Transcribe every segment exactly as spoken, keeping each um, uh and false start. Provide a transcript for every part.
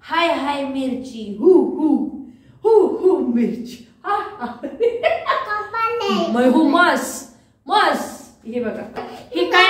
हाय हाय मिरची हु हु हु हु मिरची मैं हूँ मस मस। हे बघा हे काय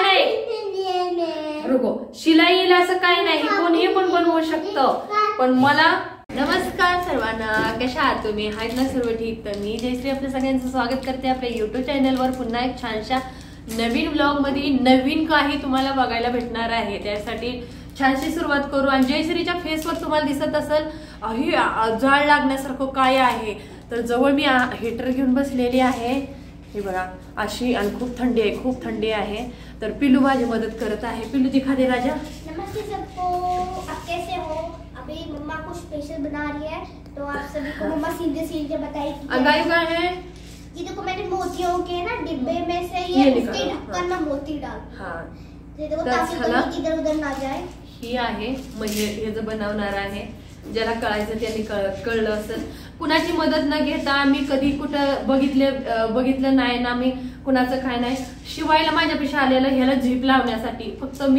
नाही रुको शिलाईला असं काय नाही, कोणी पण बनवू शकतं, पण मला नमस्कार सर्वांना, कशा आहात तुम्ही? आहेत ना सर्व ठीक? तर मी जयश्री आपल्या सगळ्यांचं स्वागत करते आपल्या युट्यूब चॅनलवर पुन्हा एक छानशा नवीन ब्लॉग मध्ये नवीन काही तुम्हाला बघायला भेटणार आहे। त्यासाठी छानशी सुरुवात करू। आणि जयश्रीच्या फेसवर तुम्हाला दिसत असेल अही जाळ लागण्यासारखं काय आहे, तर जवळ मी हीटर घेऊन बसलेली आहे। हे बघा अशी, आणि खूप थंडी आहे, खूप थंडी आहे। तर पिल्लू माझी मदत करत आहे। पिल्लू दिखा दे राजा। नमस्ते सबको, आप कैसे हो? अभी मम्मा कुछ स्पेशल बना रही है, तो आप सभी को मम्मा सीधे सीधे बताइए। गाय गाय है ये देखो, मैंने मोतियों के ना डिब्बे में से ये उसके ढक्कन में मोती डाल। हाँ ये देखो ताकि कभी इधर उधर ना जाए। ही आहे म्हणजे हे जो बनवणार आहे, ज्याला कळायचं त्यांनी कळलं असेल। कुणाची मदत न घेता मी कधी कुठं बघितले बघितलं नाही ना, मी कुणाचं काय नाही। शिवायला माझ्यापेक्षा आलेलं ह्याला झीप लावण्यासाठी फक्त मी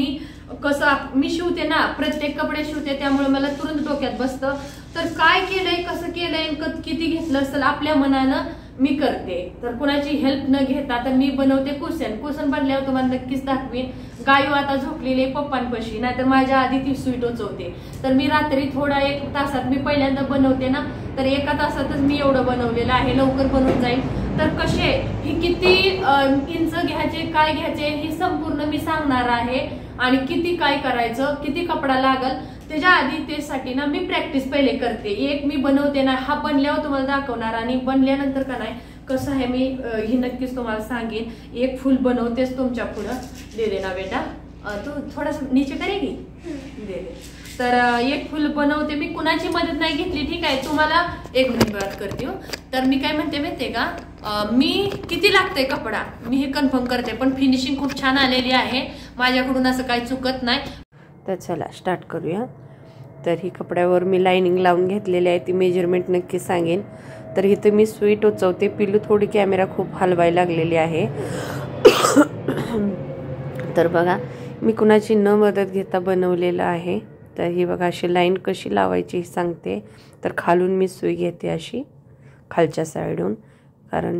कसं मी शिवते ना, प्रत्येक कपडे शिवते, त्यामुळे मला तुरंत डोक्यात बसतं तर काय केलंय कसं केलंय किती घेतलं असेल आपल्या मनानं मी करते। तर कुणाची हेल्प न घेता तर मी बनवते कुशन। कुशन बनल्यावर तुम्हाला नक्कीच दाखवीन। गायू आता झोपलेली पप्पांपाशी, नाहीतर माझ्या आधी ती स्वीट होते। तर मी रात्री थोडा एक तासात मी पहिल्यांदा बनवते ना, तर एका तासातच मी एवढं बनवलेलं आहे, लवकर बनवून जाईल। तर कसे हे किती इंच घ्यायचे काय घ्यायचे हे संपूर्ण मी सांगणार आहे, आणि किती काय करायचं किती कपडा लागल त्याच्या आधी त्यासाठी ना मी प्रॅक्टिस पहिले करते। एक मी बनवते ना, हा बनल्यावर तुम्हाला दाखवणार, आणि बनल्यानंतर का नाही कसं आहे मी ही नक्कीच तुम्हाला सांगेन। एक फुल बनवतेच तुमच्या पुढं। दे दे ना बेटा, तू थोडंसं नीचे करेगी, दे दे। तर एक फुल बनवते मी, कुणाची मदत नाही घेतली, ठीक आहे? तुम्हाला एक मिनिट बात करते हो। तर मी काय म्हणते माहितीये का, मी किती लागतंय कपडा मी हे कन्फर्म करते, पण फिनिशिंग खूप छान आलेली आहे माझ्याकडून, असं काही चुकत नाही। तर चला स्टार्ट करूया। तर ही कपड्यावर मी लाइनिंग लावून घेतलेली आहे, ती मेजरमेंट नक्की सांगेन। तर इथे मी सुई टोचवते। पिल्लू थोडी कॅमेरा खूप हलवायला लागलेली आहे। तर बघा मी कुणाची न मदत घेता बनवलेलं आहे। तर ही बघा अशी लाईन कशी लावायची सांगते। तर खालून मी सुई घेते अशी खालच्या साईडून, कारण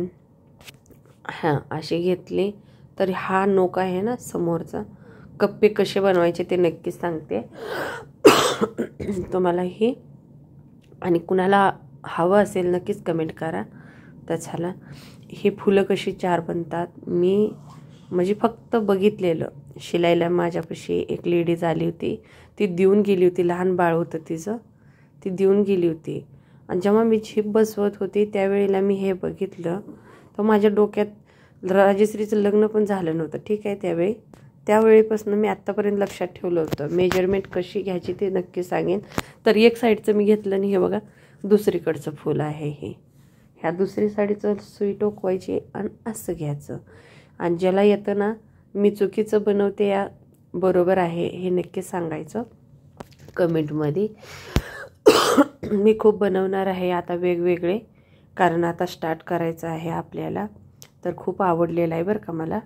हां अशी घेतली तर हा नोक आहे ना समोरचा, कप्पे कसे बनवायचे ते नक्की सांगते तुम्हाला ही। आणि कुणाला हवं असेल नक्कीच कमेंट करा। तर चला ही फुलं कशी चार बनतात मी म्हणजे फक्त बघितलेलं। शिलाईला माझ्यापाशी एक लेडीज आली होती, ती देऊन गेली होती, लहान बाळ होतं तिचं, ती देऊन गेली होती। आणि जेव्हा मी झीप बसवत होती त्यावेळेला मी हे बघितलं, तर माझ्या डोक्यात राजश्रीचं लग्न पण झालं नव्हतं, ठीक आहे? त्यावेळी त्यावेळीपासून मी आत्तापर्यंत लक्षात ठेवलं होतं मेजरमेंट कशी घ्यायची ते नक्की सांगेन। तर एक साईडचं मी घेतलं आणि हे बघा दुसरीकडचं फुल आहे हे, ह्या दुसरी साईडचं सुई टोकवायची आणि असं घ्यायचं। आणि ज्याला येतं ना मी चुकीचं बनवते या बरोबर आहे हे नक्की सांगायचं कमेंटमध्ये। मी खूप बनवणार आहे आता वेगवेगळे, कारण आता स्टार्ट करायचं आहे आपल्याला। तर खूप आवडलेलं आहे बरं का मला।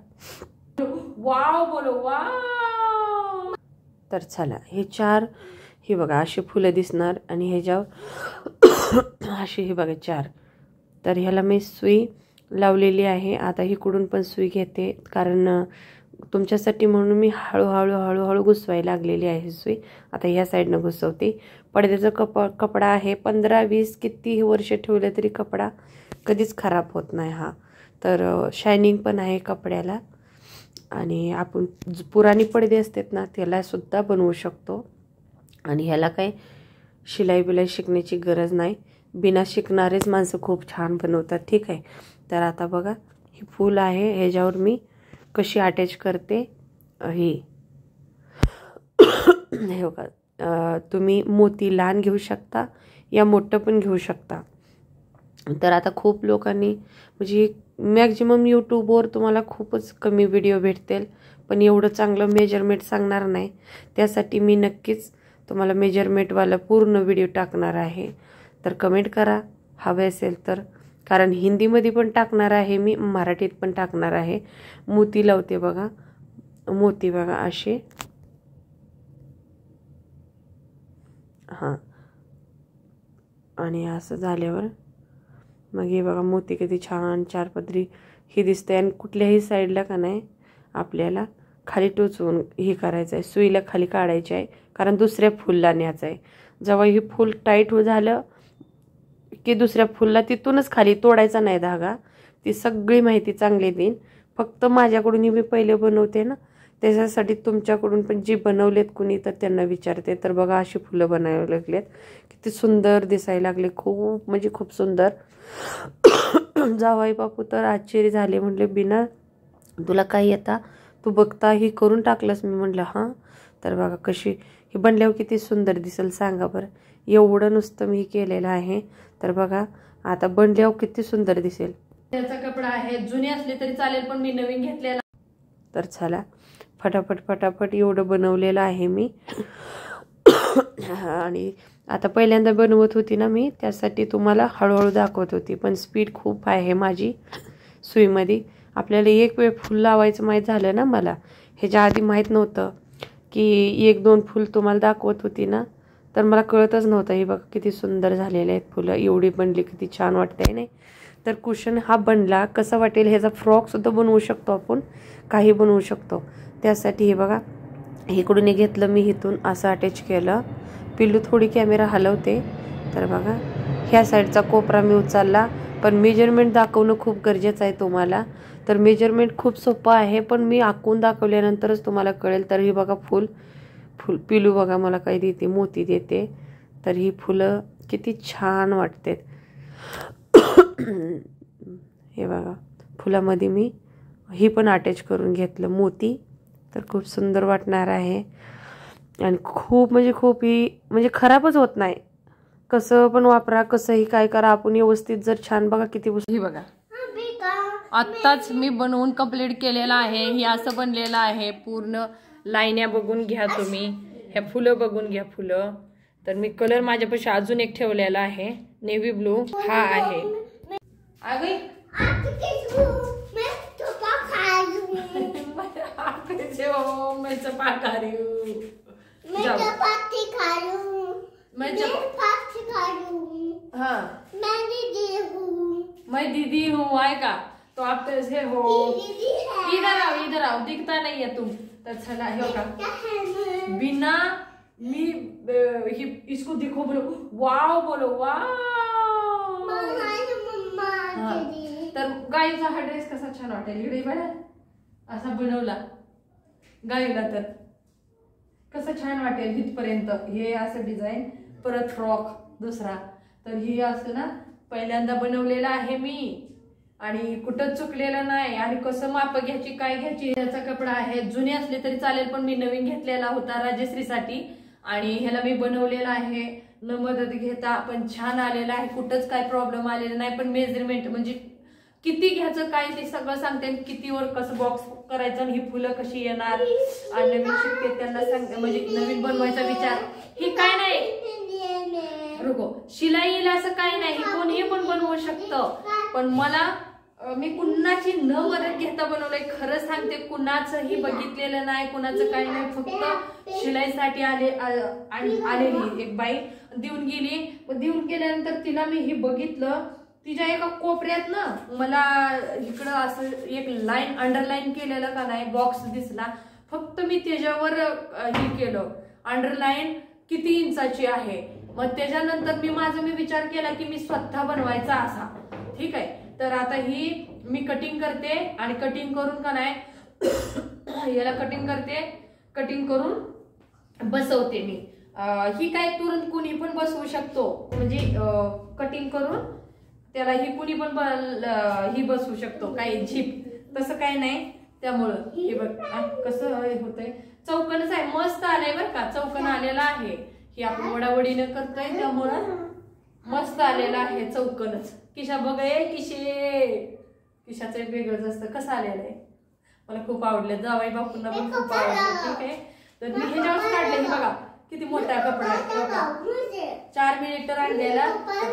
वाव बोलो वाव। तर चला हे चार, हे बघा अशी फुलं दिसणार, आणि ह्याच्यावर अशी ही बघा चार। तर ह्याला मी सुई लावलेली आहे। आता इकडून पण सुई घेते, कारण तुमच्यासाठी म्हणून मी हळूहळू हळूहळू घुसवायला लागलेली आहे सुई। आता ह्या साईडनं घुसवते। पडद्याचा कप कपडा आहे, पंधरा वीस कितीही वर्ष ठेवले तरी कपडा कधीच खराब होत नाही हा। तर शायनिंग पण आहे कपड्याला, आणि आपण पुराणी पडदे असतात ना त्याला सुद्धा बनवू शकतो। आणि ह्याला काही शिलाई बिलाई शिकण्याची गरज नाही, बिना शिकणारेच माणसं खूप छान बनवतात, ठीक आहे? तर आता बघा ही फूल आहे, ह्याच्यावर मी कशी अटॅच करते ही हे बघा। तुम्ही मोती लहान घेऊ शकता या मोठं पण घेऊ शकता। तर आता खूप लोकांनी म्हणजे मॅक्झिमम यूट्यूबवर तुम्हाला खूपच कमी व्हिडिओ भेटतील, पण एवढं चांगलं मेजरमेंट सांगणार नाही। त्यासाठी मी नक्कीच तुम्हाला मेजरमेंटवाला पूर्ण व्हिडिओ टाकणार आहे। तर कमेंट करा हवे असेल तर, कारण हिंदीमध्ये पण टाकणार आहे मी, मराठीत पण टाकणार आहे। मोती लावते बघा, मोती बघा असे, हां आणि असं झाल्यावर मग हे बघा मोती किती छान चार पदरी ही दिसते. आणि कुठल्याही साईडला का नाही आपल्याला खाली टोचवून हे करायचं आहे, सुईला खाली काढायची आहे, कारण दुसऱ्या फुलला न्यायचं आहे. जेव्हा ही फूल टाईट हो झालं की दुसऱ्या फुलला तिथूनच खाली तोडायचा नाही धागा. ती सगळी माहिती चांगली देईन. फक्त माझ्याकडून मी पहिले बनवते ना, त्याच्यासाठी तुमच्याकडून पण जी बनवलेत कुणी तर त्यांना विचारते. तर बघा अशी फुलं बनायला लागलेत, किती सुंदर दिसायला लागले, खूप म्हणजे खूप सुंदर. जावाई बापू तर आश्चर्य झाले, म्हटले बिना तुला काही येता, तू बघता ही करून टाकलंस. मी म्हटलं हां. तर बघा कशी ही बनल्यावर किती सुंदर दिसेल सांगा बरं. एवढं नुसतं मी केलेलं आहे. तर बघा आता बनल्यावर किती सुंदर दिसेल. त्याचा कपडा आहे, जुने असले तरी चालेल पण मी नवीन घेतलेला. तर चला फटाफट फटाफट एवढं बनवलेलं आहे मी. आणि आता पहिल्यांदा बनवत होती ना मी, त्यासाठी तुम्हाला हळूहळू दाखवत होती, पण स्पीड खूप आहे माझी सुईमध्ये. आपल्याला एक वेळ फुल लावायचं माहीत झालं ना, मला ह्याच्या आधी माहीत नव्हतं की एक दोन फुल तुम्हाला दाखवत होती ना, तर मला कळतच नव्हतं. हे बघा किती सुंदर झालेले आहेत फुलं, एवढी बनली किती छान वाटतंय नाही. तर कुशन हा बनला कसा वाटेल, ह्याचा फ्रॉकसुद्धा बनवू शकतो आपण, काही बनवू शकतो. त्यासाठी हे बघा इकडून हे घेतलं मी, इथून असं अटॅच केलं. पिल्लू थोडी कॅमेरा हलवते. तर बघा ह्या साईडचा कोपरा मी उचलला, पण मेजरमेंट दाखवणं खूप गरजेचं आहे तुम्हाला. तर मेजरमेंट खूप सोपं आहे, पण मी आखून दाखवल्यानंतरच तुम्हाला कळेल. तर ही बघा फुल फुल पिलू बघा मला काय देते, मोती देते. तर ही फुलं किती छान वाटते. हे बघा फुलामध्ये मी ही पण अटॅच करून घेतलं मोती. तर खूप सुंदर वाटणार आहे. आणि खूप म्हणजे खूप ही म्हणजे खराबच होत नाही. कसं पण वापरा, कसंही काय करा आपण व्यवस्थित जर छान. बघा किती ही बघा आत्ताच मी बनवून कंप्लीट केलेला आहे. हे असं बनलेलं आहे. पूर्ण लाईन्या बघून घ्या तुम्ही, ह्या फुलं बघून घ्या फुलं. तर मी कलर माझ्यापाशी अजून एक ठेवलेला आहे, नेव्ही ब्लू हा आहे. आगे मैं चपाती खा रही हूँ, मैं चपाती खा रही हूँ, मैं चपाती खा रही हूँ. हाँ मैं दीदी हूँ, मैं दीदी हूँ आएगा. तो आप कैसे हो? इधर आओ इधर आओ, दिखता नहीं है तुम. तर चला हे बघा बिना मी ही इसको देखो बोलो वाव, बोलो वाव. तर गाईचा हा ड्रेस कसा छान वाटेल. इकडे बघा असा बनवला गाईला, तर कसं छान वाटेल इथपर्यंत. हे असं डिझाईन, परत फ्रॉक दुसरा. तर ही असं ना पहिल्यांदा बनवलेला आहे मी, आणि कुठं चुकलेलं नाही. आणि कसं माप घ्यायची काय घ्यायची, याचा कपडा आहे. जुने असले तरी चालेल, पण मी नवीन घेतलेला होता राजश्रीसाठी, आणि ह्याला मी बनवलेला आहे न मदत घेता. पण छान आलेला आहे, कुठंच काय प्रॉब्लेम आलेला नाही. पण मेजरमेंट म्हणजे किती घ्यायचं काय ते सगळं सांगते, कितीवर कसं बॉक्स करायचं, ही फुलं कशी येणार. आणि नवीन शिकते त्यांना सांगते, म्हणजे नवीन बनवायचा विचार हे काय नाही. रुको शिलाईला असं काय नाही, कोणीही पण बनवू शकतं. पण मला मी कुणाची न मदत घेता बनवलंय. खरं सांगते, कुणाचंही बघितलेलं नाही, कुणाचं काही नाही. फक्त शिलाईसाठी आले आलेली एक बाई देऊन गेली. देऊन गेल्यानंतर तिला मी ही बघितलं, तिच्या एका कोपऱ्यात ना मला इकडं असं एक लाईन अंडरलाईन केलेलं का नाही बॉक्स दिसला. फक्त मी त्याच्यावर हे केलं अंडरलाईन किती इंचाची आहे. मग त्याच्यानंतर मी माझा मी विचार केला की मी स्वतः बनवायचा असा. ठीक आहे. तर आता ही मी कटिंग करते, आणि कटिंग करून का नाही याला कटिंग करते, कटिंग करून बसवते मी. ही काय तुरंत कुणी पण बसवू शकतो, म्हणजे कटिंग करून त्याला ही कुणी पण ही बसवू शकतो, काही झीप तसं काही नाही. त्यामुळं हे बघ कसं होतंय, चौकनच आहे, मस्त आलंय बरं का. चौकन आलेला आहे, ही आपण वडावडीनं करतोय त्यामुळं मस्त आलेला आहे चौकनच. किशा बघ किशे, किशाचं वेगळंच असतं. कसं आलेलं आहे, मला खूप आवडलं. जावाई बापूंना पण खूप आवडलं. ठीक आहे. तर मी ह्याच्यावर काढले, हे बघा किती मोठा कपडा आहे. चार मीटर आणलेला,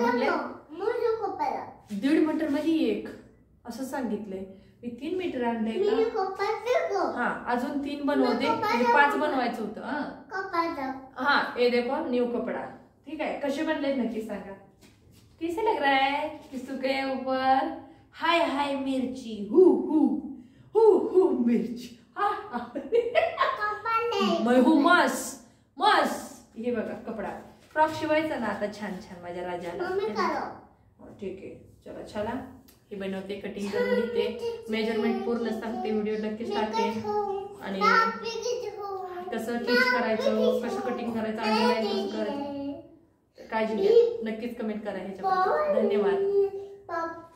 दीड मीटर मध्ये एक असं सांगितलंय. मी तीन मीटर आणलंय का, हा अजून तीन बनवते, पाच बनवायचं होतं. हा हा हे देखो न्यू कपडा. ठीक आहे. कसे बनले नक्की सांगा. कैसे लग रहा है किसू के ऊपर? हाय हाय मिर्ची, हु हु हु हु मिर्ची, हा हा. मैं हूँ मस मस. हे बघा कपडा फ्रॉक शिवायचा ना आता छान छान माझ्या राजाला. ठीक आहे चला चला. हे बनवते, कटिंग करून घेते, मेजरमेंट पूर्ण सांगते, व्हिडिओ नक्कीच टाकेन. आणि कसं टीच करायचं, कसं कटिंग करायचं, अंडरलाईन करायचं, काळजी घ्या. नक्कीच कमेंट करा ह्याच्याबद्दल. धन्यवाद.